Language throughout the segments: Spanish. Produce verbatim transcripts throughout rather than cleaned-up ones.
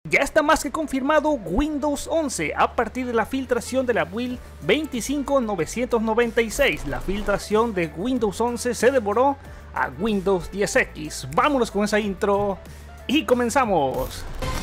Ya está más que confirmado Windows once a partir de la filtración de la build veinticinco novecientos noventa y seis. La filtración de Windows once se devoró a Windows diez X. Vámonos con esa intro y comenzamos.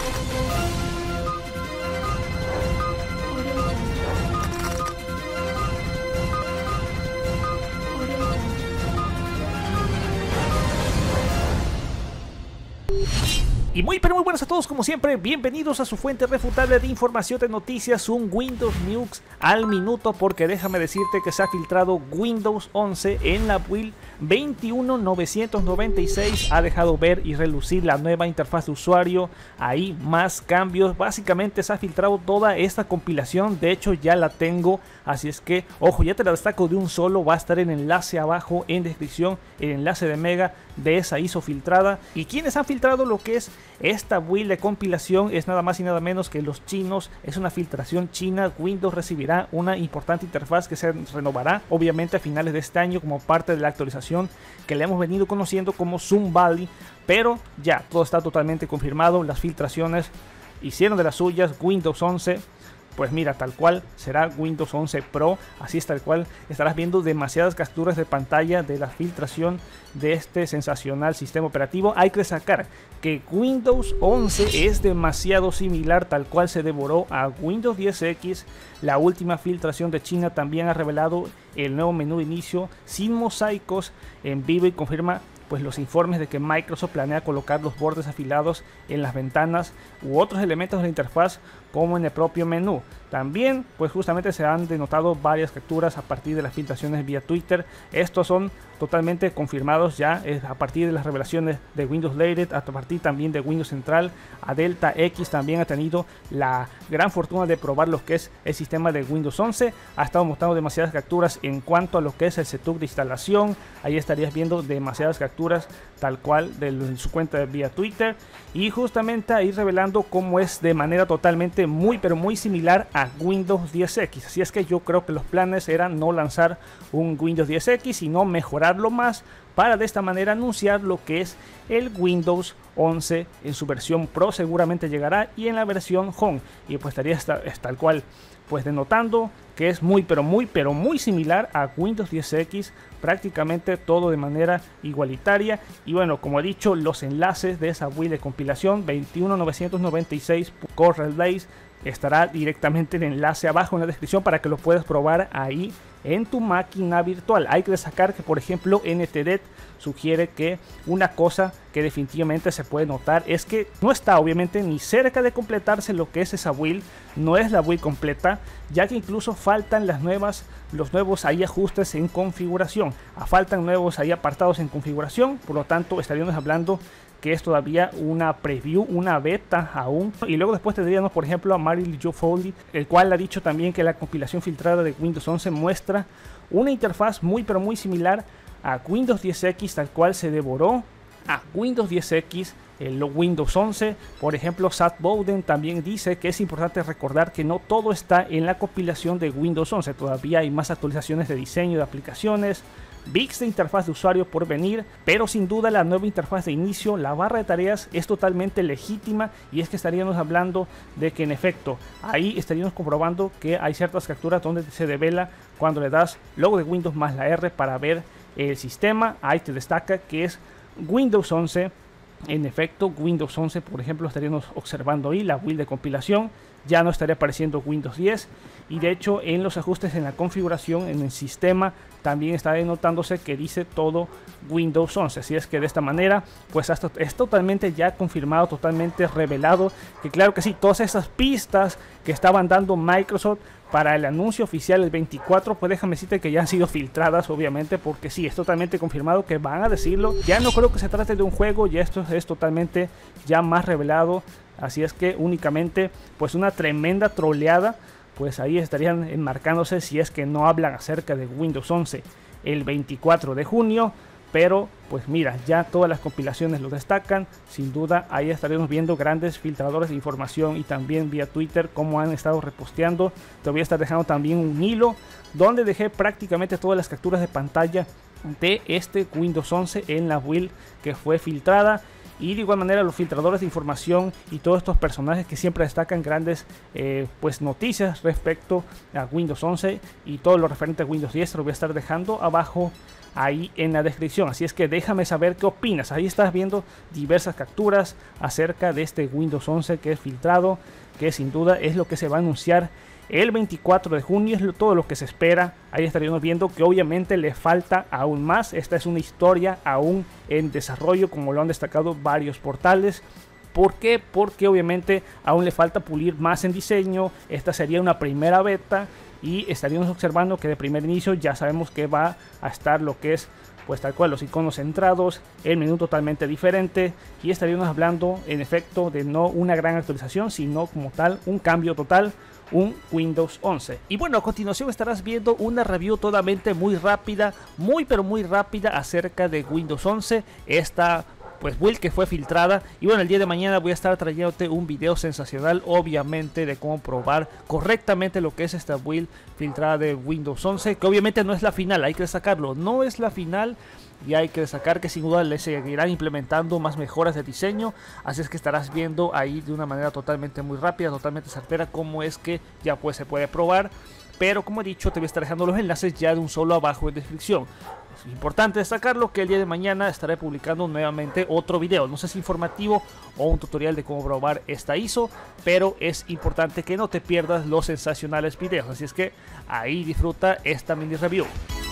Y muy pero muy buenas a todos, como siempre, bienvenidos a su fuente refutable de información de noticias, un Windows News al minuto, porque déjame decirte que se ha filtrado Windows once en la build veintiuno novecientos noventa y seis, ha dejado ver y relucir la nueva interfaz de usuario, hay más cambios, básicamente se ha filtrado toda esta compilación, de hecho ya la tengo, así es que, ojo, ya te la destaco de un solo, va a estar el enlace abajo en descripción, el enlace de Mega de esa I S O filtrada. Y quienes han filtrado lo que es esta build de compilación es nada más y nada menos que los chinos, es una filtración china. Windows recibirá una importante interfaz que se renovará obviamente a finales de este año como parte de la actualización que le hemos venido conociendo como Sun Valley, pero ya todo está totalmente confirmado, las filtraciones hicieron de las suyas. Windows once, pues mira, tal cual será Windows once Pro, así es tal cual, estarás viendo demasiadas capturas de pantalla de la filtración de este sensacional sistema operativo. Hay que destacar que Windows once es demasiado similar, tal cual se devoró a Windows diez X. La última filtración de China también ha revelado el nuevo menú de inicio sin mosaicos en vivo y confirma pues los informes de que Microsoft planea colocar los bordes afilados en las ventanas u otros elementos de la interfaz como en el propio menú. También pues justamente se han denotado varias capturas a partir de las filtraciones vía Twitter. Estos son totalmente confirmados ya a partir de las revelaciones de Windows Lated, a partir también de Windows Central. A Delta X también ha tenido la gran fortuna de probar lo que es el sistema de Windows once. Ha estado mostrando demasiadas capturas en cuanto a lo que es el setup de instalación. Ahí estarías viendo demasiadas capturas tal cual de su cuenta de vía Twitter. Y justamente ahí revelando cómo es de manera totalmente muy pero muy similar a Windows diez X. Así es que yo creo que los planes eran no lanzar un Windows diez X, sino mejorarlo más para de esta manera anunciar lo que es el Windows once en su versión Pro. Seguramente llegará, y en la versión Home, y pues estaría tal cual pues denotando que es muy pero muy pero muy similar a Windows diez X, prácticamente todo de manera igualitaria. Y bueno, como he dicho, los enlaces de esa build de compilación veintiuno novecientos noventa y seis Core Relays estará directamente el enlace abajo en la descripción para que lo puedas probar ahí en tu máquina virtual. Hay que destacar que por ejemplo N T D sugiere que una cosa que definitivamente se puede notar es que no está obviamente ni cerca de completarse lo que es esa build, no es la build completa, ya que incluso faltan las nuevas, los nuevos ahí ajustes en configuración, faltan nuevos ahí apartados en configuración, por lo tanto estaríamos hablando que es todavía una preview, una beta aún. Y luego después tendríamos por ejemplo a Marilyn Joe Foley, el cual ha dicho también que la compilación filtrada de Windows once muestra una interfaz muy pero muy similar a Windows diez X, tal cual se devoró a Windows diez X el Windows once. Por ejemplo, Seth Bowden también dice que es importante recordar que no todo está en la compilación de Windows once, todavía hay más actualizaciones de diseño de aplicaciones, bits de interfaz de usuario por venir, pero sin duda la nueva interfaz de inicio, la barra de tareas, es totalmente legítima. Y es que estaríamos hablando de que en efecto ahí estaríamos comprobando que hay ciertas capturas donde se devela cuando le das logo de Windows más la R para ver el sistema. Ahí te destaca que es Windows once. En efecto, Windows once, por ejemplo, estaríamos observando ahí la build de compilación, ya no estaría apareciendo Windows diez, y de hecho en los ajustes en la configuración en el sistema también está denotándose que dice todo Windows once. Así es que de esta manera pues esto es totalmente ya confirmado, totalmente revelado, que claro que sí, todas esas pistas que estaban dando Microsoft para el anuncio oficial el veinticuatro, pues déjame decirte que ya han sido filtradas obviamente, porque sí, es totalmente confirmado que van a decirlo. Ya no creo que se trate de un juego, ya esto es totalmente ya más revelado. Así es que únicamente pues una tremenda troleada, pues ahí estarían enmarcándose si es que no hablan acerca de Windows once el veinticuatro de junio. Pero pues mira, ya todas las compilaciones lo destacan, sin duda ahí estaremos viendo grandes filtradores de información, y también vía Twitter como han estado reposteando. Te voy a estar dejando también un hilo donde dejé prácticamente todas las capturas de pantalla de este Windows once en la build que fue filtrada. Y de igual manera los filtradores de información y todos estos personajes que siempre destacan grandes eh, pues noticias respecto a Windows once y todo lo referente a Windows diez, lo voy a estar dejando abajo ahí en la descripción. Así es que déjame saber qué opinas. Ahí estás viendo diversas capturas acerca de este Windows once que es filtrado, que sin duda es lo que se va a anunciar el veinticuatro de junio, es todo lo que se espera. Ahí estaríamos viendo que obviamente le falta aún más. Esta es una historia aún en desarrollo, como lo han destacado varios portales. ¿Por qué? Porque obviamente aún le falta pulir más en diseño. Esta sería una primera beta y estaríamos observando que de primer inicio ya sabemos que va a estar lo que es pues tal cual los iconos centrados, el menú totalmente diferente, y estaríamos hablando en efecto de no una gran actualización, sino como tal un cambio total, un Windows once. Y bueno, a continuación estarás viendo una review totalmente muy rápida, muy pero muy rápida acerca de Windows once, esta pues build que fue filtrada. Y bueno, el día de mañana voy a estar trayéndote un video sensacional, obviamente, de cómo probar correctamente lo que es esta build filtrada de Windows once, que obviamente no es la final, hay que destacarlo, no es la final. Y hay que destacar que sin duda le seguirán implementando más mejoras de diseño. Así es que estarás viendo ahí de una manera totalmente muy rápida, totalmente certera, cómo es que ya pues se puede probar. Pero como he dicho, te voy a estar dejando los enlaces ya de un solo abajo en descripción. Es importante destacarlo que el día de mañana estaré publicando nuevamente otro video. No sé si informativo o un tutorial de cómo probar esta I S O, pero es importante que no te pierdas los sensacionales videos. Así es que ahí disfruta esta mini review.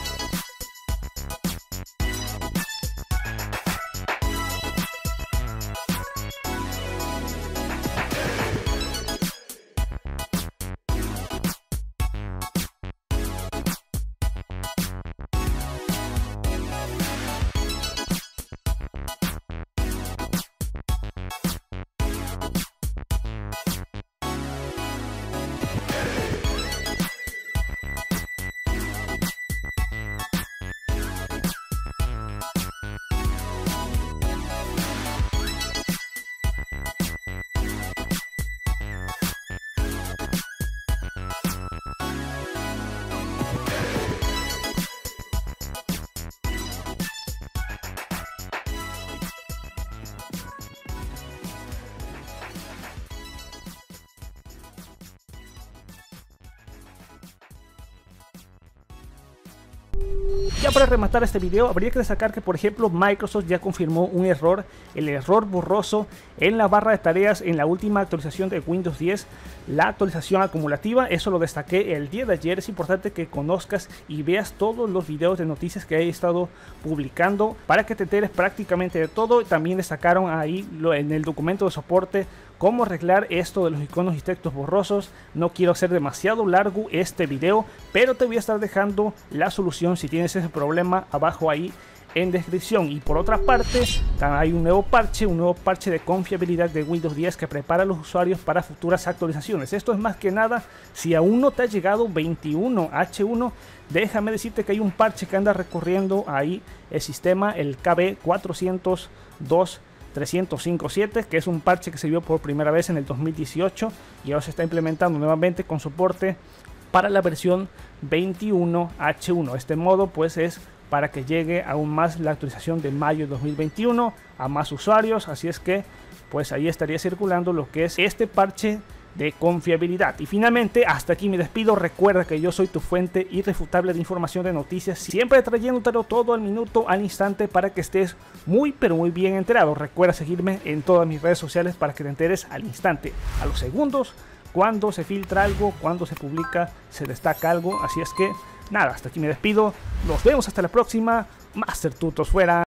Ya para rematar este video, habría que destacar que por ejemplo Microsoft ya confirmó un error, el error borroso en la barra de tareas en la última actualización de Windows diez, la actualización acumulativa. Eso lo destaqué el día de ayer. Es importante que conozcas y veas todos los videos de noticias que he estado publicando para que te enteres prácticamente de todo. También destacaron ahí lo, en el documento de soporte, cómo arreglar esto de los iconos y textos borrosos. No quiero hacer demasiado largo este video, pero te voy a estar dejando la solución si tienes ese problema abajo ahí en descripción. Y por otra parte, hay un nuevo parche, un nuevo parche de confiabilidad de Windows diez que prepara a los usuarios para futuras actualizaciones. Esto es más que nada, si aún no te ha llegado veintiuno H uno, déjame decirte que hay un parche que anda recorriendo ahí el sistema, el K B cuatrocientos dos trescientos cincuenta y siete, que es un parche que se vio por primera vez en el dos mil dieciocho y ahora se está implementando nuevamente con soporte para la versión veintiuno H uno. Este modo pues es para que llegue aún más la actualización de mayo de dos mil veintiuno a más usuarios. Así es que pues ahí estaría circulando lo que es este parche de confiabilidad. Y finalmente, hasta aquí me despido. Recuerda que yo soy tu fuente irrefutable de información de noticias, siempre trayéndotelo todo al minuto, al instante, para que estés muy pero muy bien enterado. Recuerda seguirme en todas mis redes sociales para que te enteres al instante, a los segundos, cuando se filtra algo, cuando se publica, se destaca algo. Así es que nada, hasta aquí me despido. Nos vemos hasta la próxima. Master Tutos fuera.